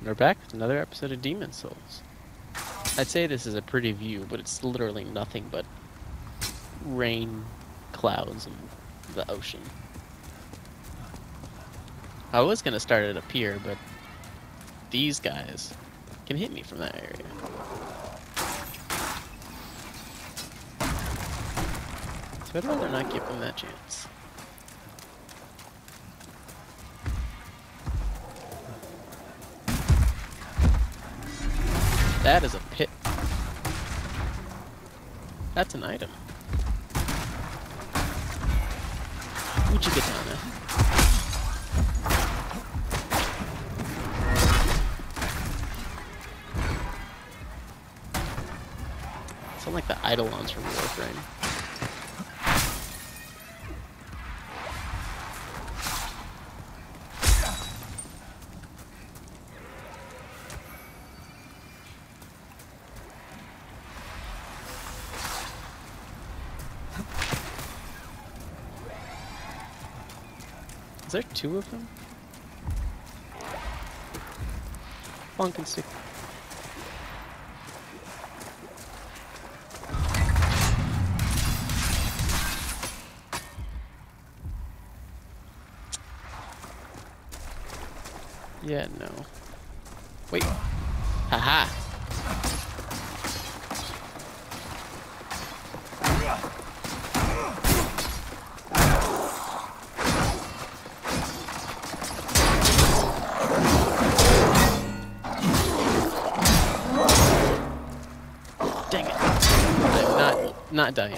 We're back with another episode of Demon Souls. I'd say this is a pretty view, but it's literally nothing but rain, clouds, and the ocean. I was going to start it up here, but these guys can hit me from that area. So I'd rather not give them that chance. That is a pit. That's an item. Where'd you get down there? Sound like the Eidolons from Warframe. Is there two of them? Bonk and stick. Yeah, no. Wait. Haha. Dang it. I'm not dying.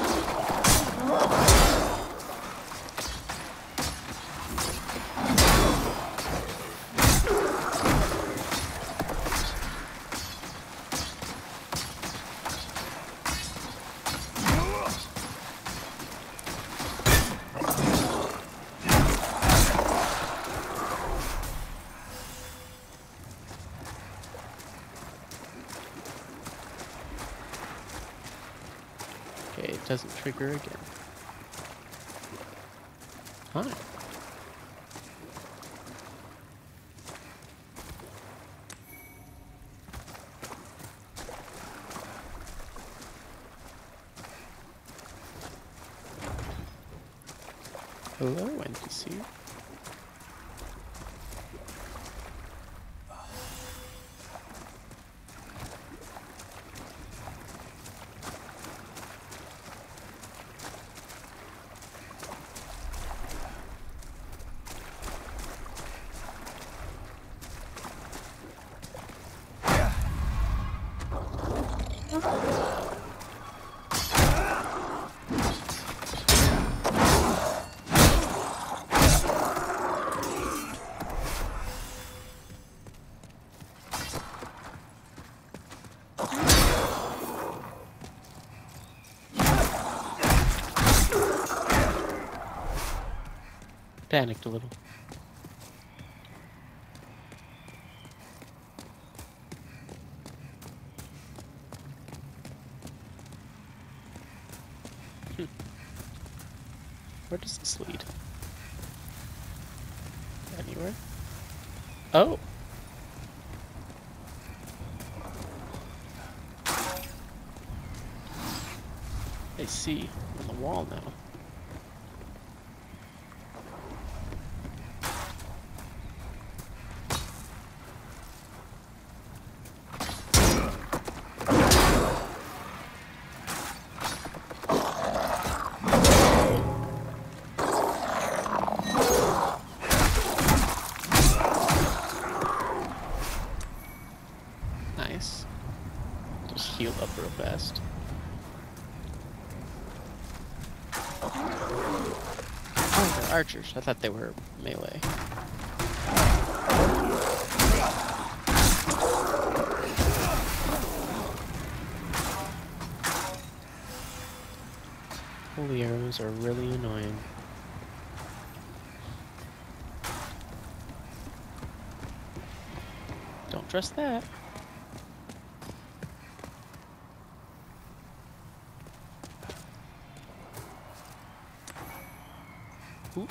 Okay, it doesn't trigger again. Hi. Hello, NPC. Panicked a little. Where does this lead? Anywhere? Oh! I see. On the wall now. Nice. Just heal up real fast. Oh, they're archers. I thought they were melee. Holy arrows are really annoying. Don't trust that. Ooh.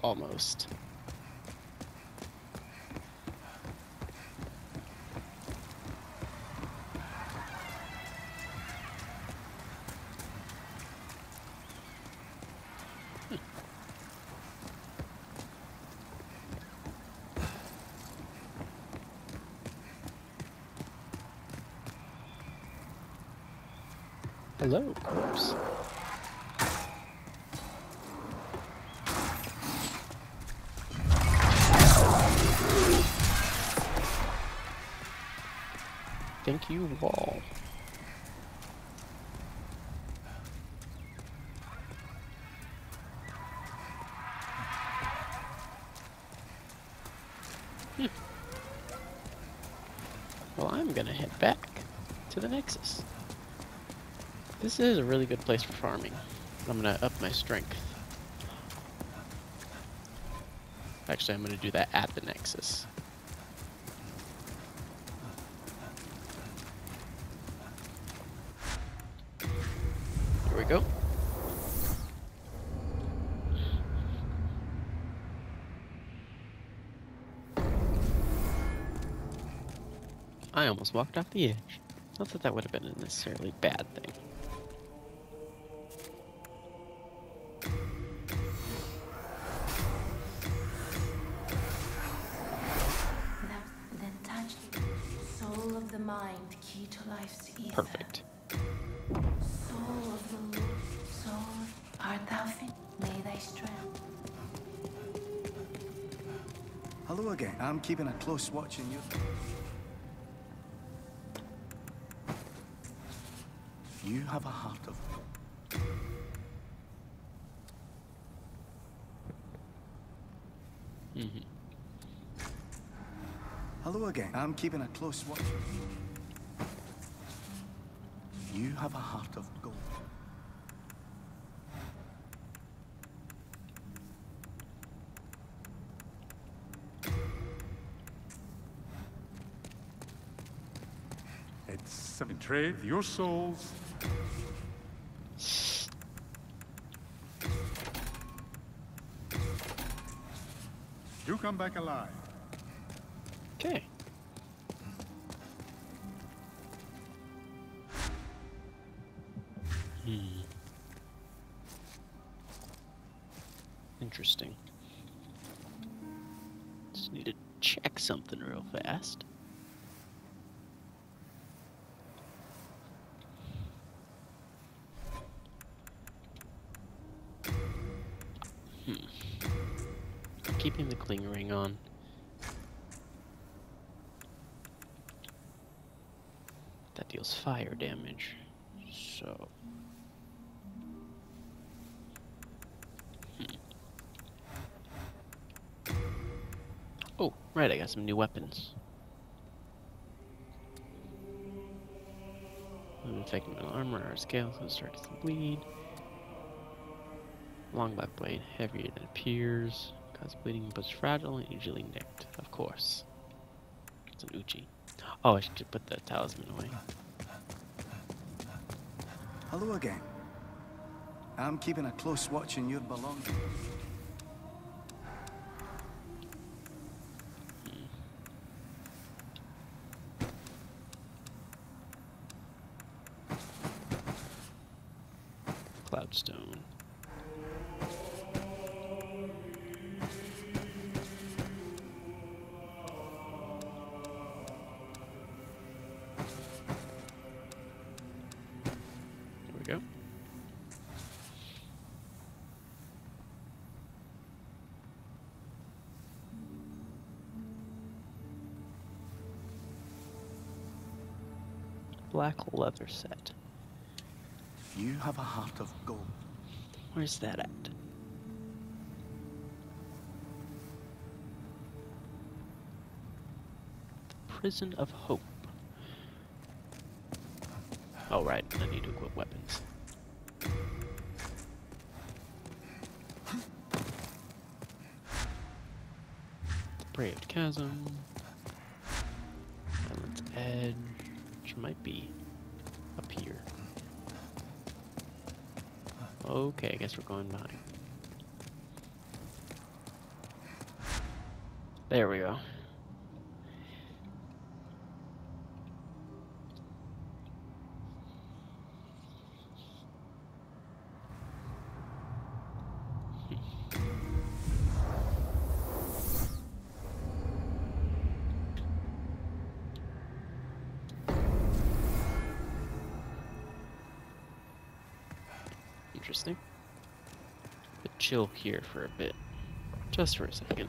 Almost. Hello, corpse. Thank you, wall. Well, I'm gonna head back to the Nexus. This is a really good place for farming. I'm gonna up my strength. Actually, I'm gonna do that at the Nexus. Here we go. I almost walked off the edge. Not that that would have been a necessarily bad thing. Then touch soul of the mind, key to life's ether. Perfect. Soul of the Lord, soul, art thou fit? May thy strength. Hello again. I'm keeping a close watch on you. You have a heart of gold. Hello again. I'm keeping a close watch. You have a heart of gold. It's some trade your souls. You come back alive. Okay. Interesting. Just need to check something real fast. Keeping the cling ring on. That deals fire damage. So. Oh, right, I got some new weapons. Infecting metal armor, our scales will start to bleed. Long black blade, heavier than it appears. Cause bleeding, but it's fragile and easily nicked. Of course. It's an Uchi. Oh, I should just put the talisman away. Hello again. I'm keeping a close watch on your belongings. Cloudstone. There we go. Black leather set. You have a heart of gold. Where's that at? Prison of Hope. Oh, right. I need to equip weapons. Braved Chasm. Island's Edge. Which might be up here. Okay, I guess we're going behind. There we go. Interesting. But chill here for a bit. Just for a second.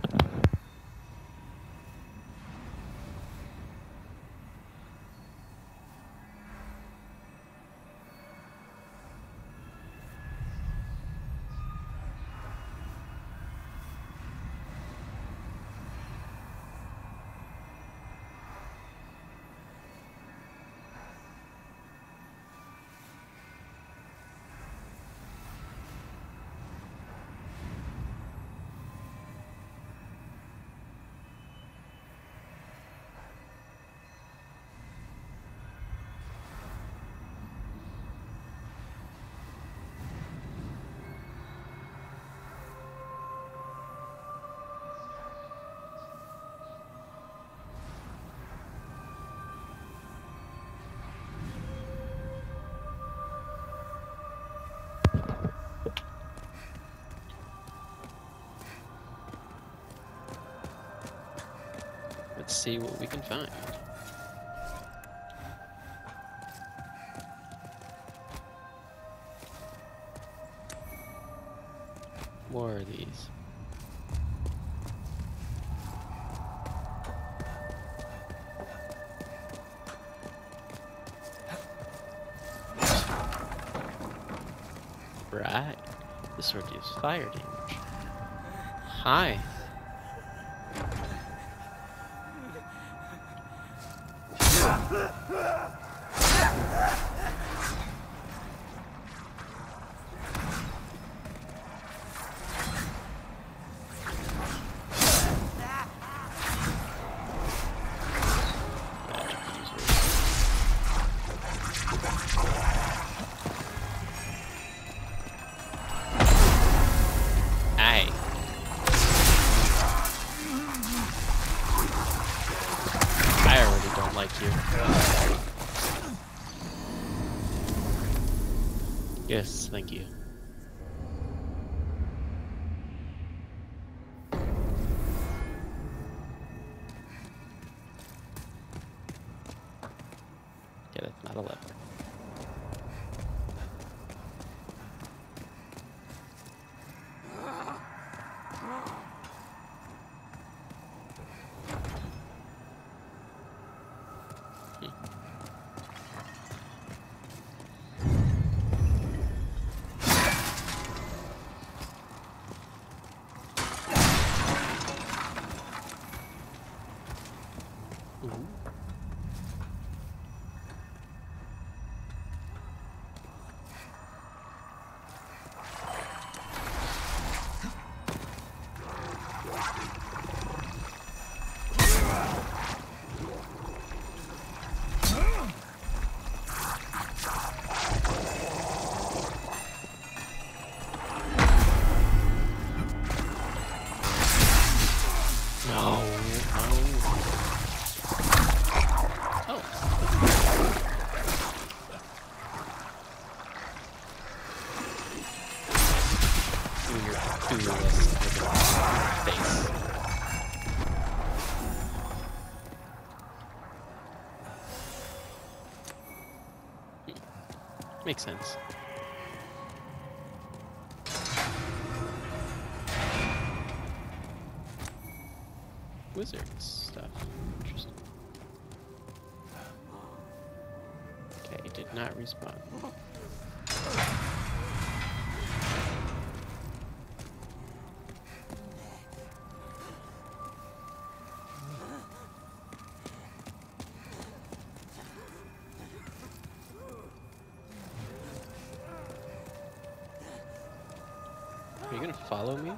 Let's see what we can find. More of these. Right. This sword deals fire damage. Hi. I already don't like you. Yes, thank you. Yeah, that's not a lever. Makes sense. Wizard stuff. Interesting. Okay, it did not respawn. Are you gonna follow me?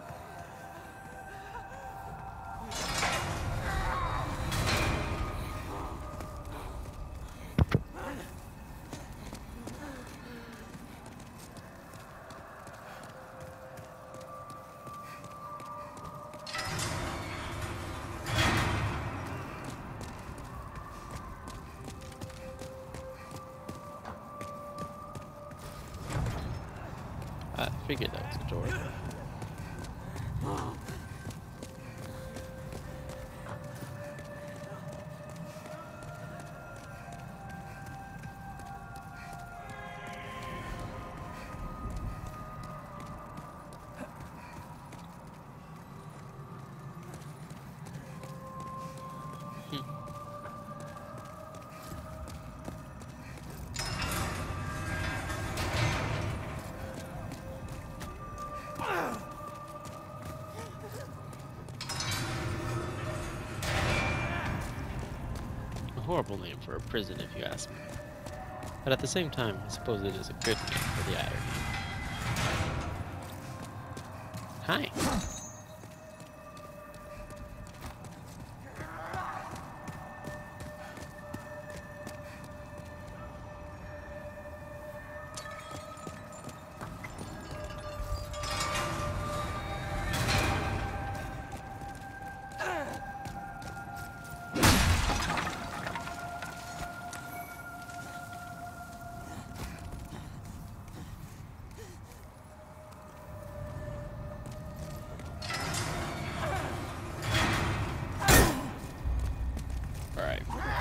I figured that was a door. A horrible name for a prison, if you ask me. But at the same time, I suppose it is a good name for the irony. Hi. Alright.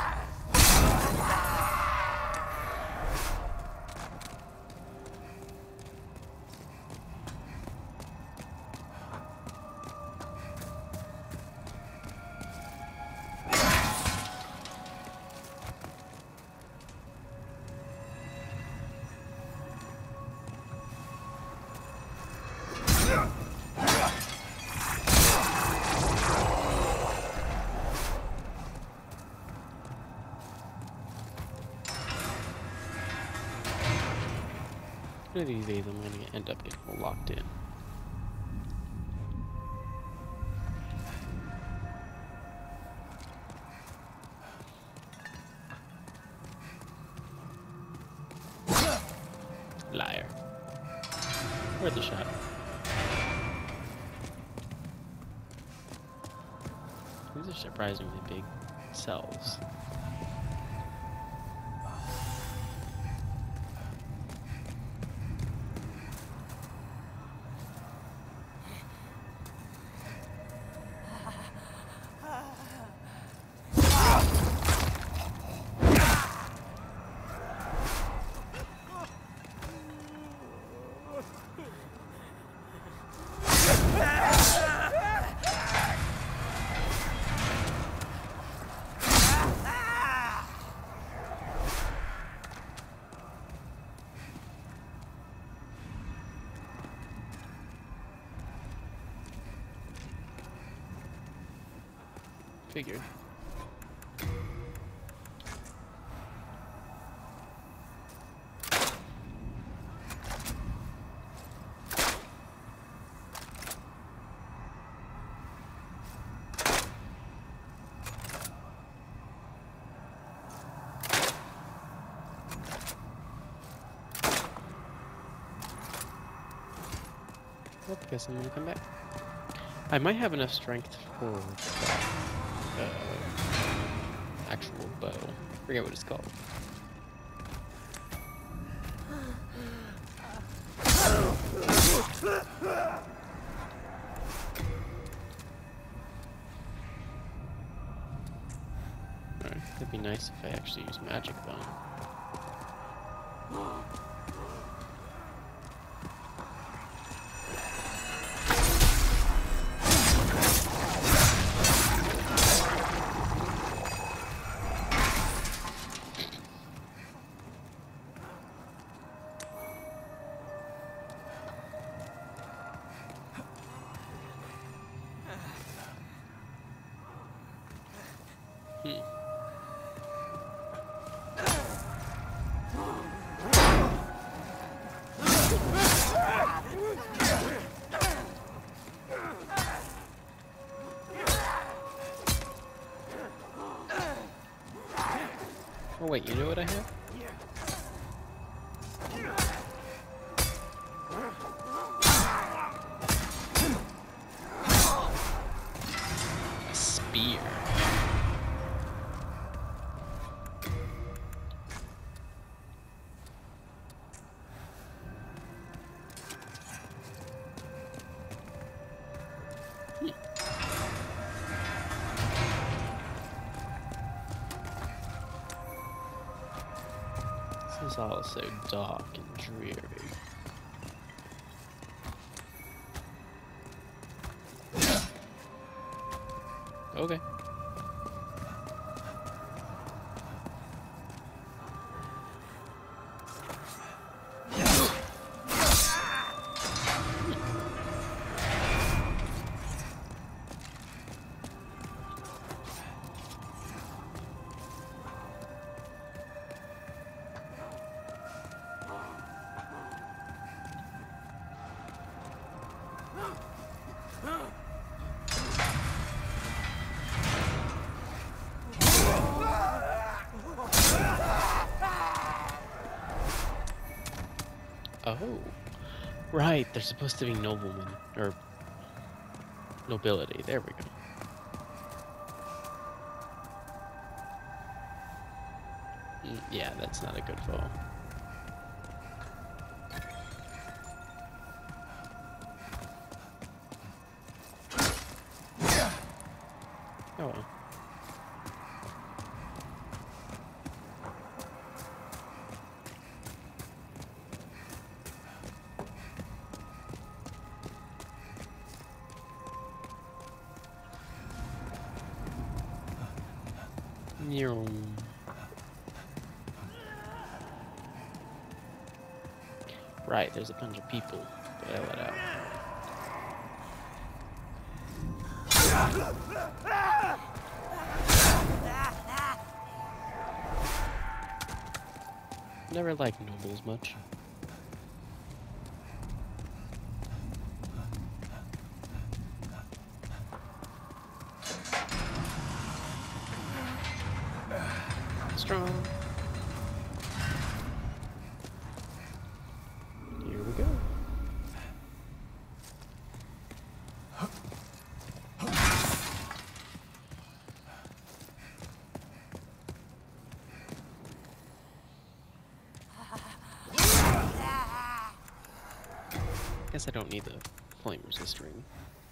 One of these days I'm gonna end up getting locked in. Liar. Worth a shot. These are surprisingly big cells. Figured. Well, I guess I'm gonna come back. I might have enough strength for actual bow. Forget what it's called. Alright, that'd be nice if I actually use magic though. Oh wait, you know what I have? A spear. It's all so dark and dreary. Okay. Oh, right. They're supposed to be noblemen or nobility. There we go. Yeah, that's not a good fall. Oh well. Right, there's a bunch of people that I let out. Never liked nobles much. Strong. Here we go. Guess I don't need the flame resist ring.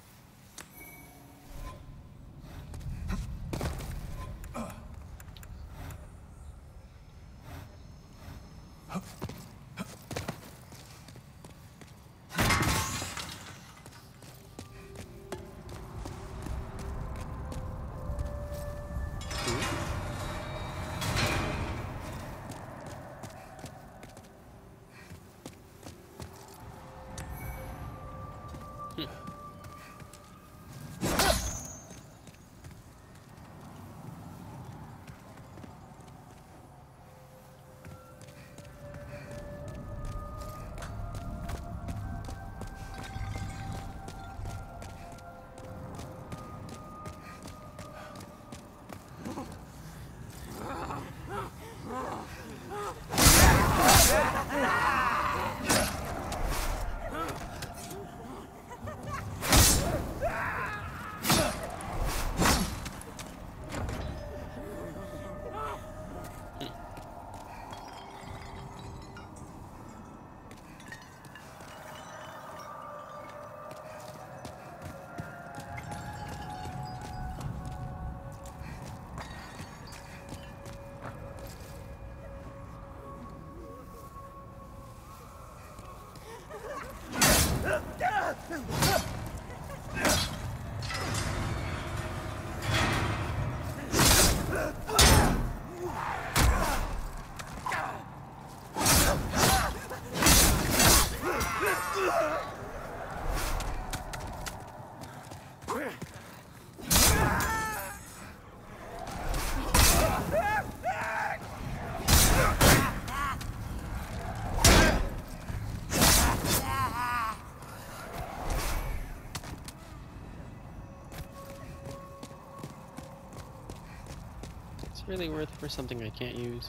It's really worth for something I can't use.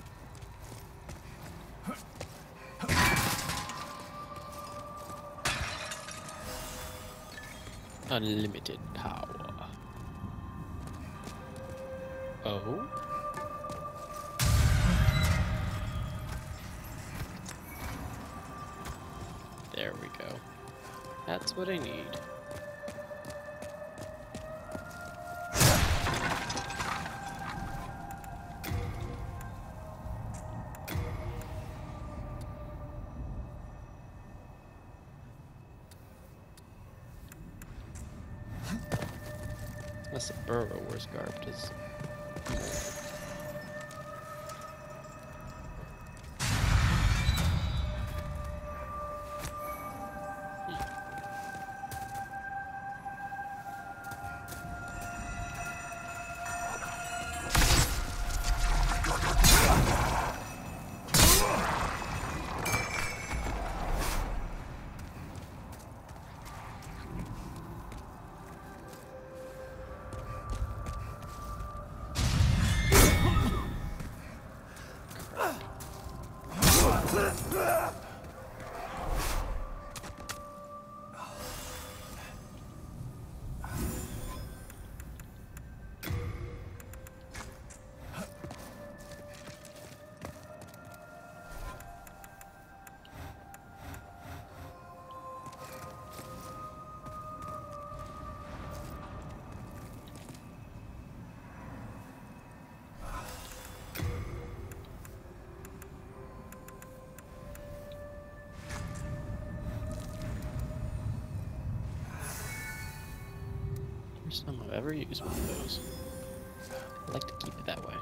Unlimited power. Oh? There we go. That's what I need. Unless a burrower's garbed is. First time I've ever used one of those. I like to keep it that way.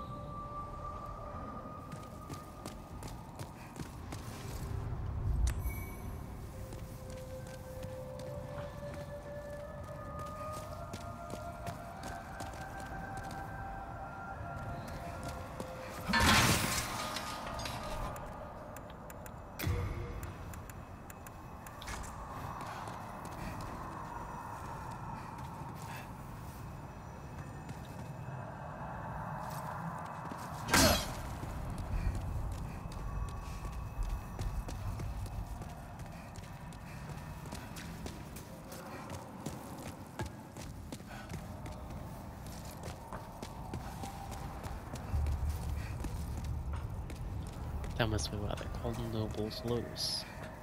That must be why they're called Noble's Lotus.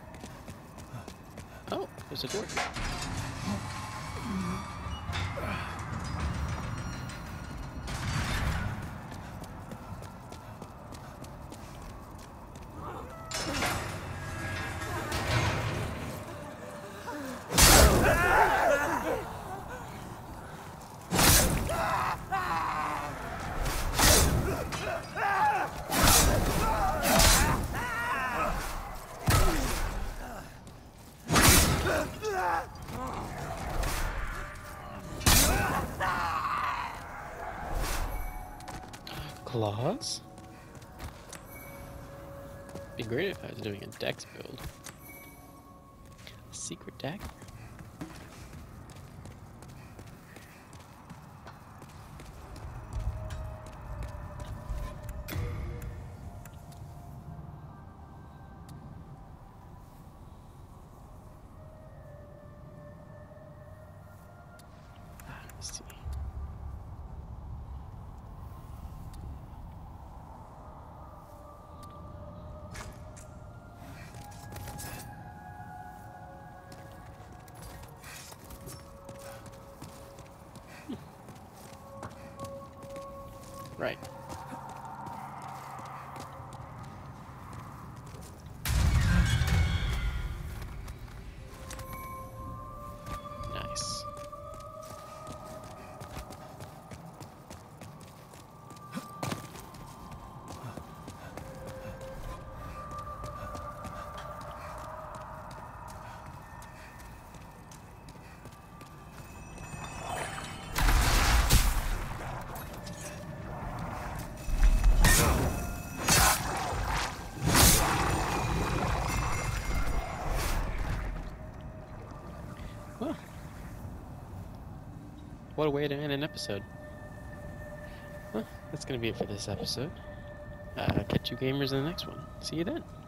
Oh, there's a door here. Claws? Be great if I was doing a dex build. A secret dagger. Let's see. Right. Nice. Well, what a way to end an episode. Well, that's going to be it for this episode. Catch you gamers in the next one. See you then.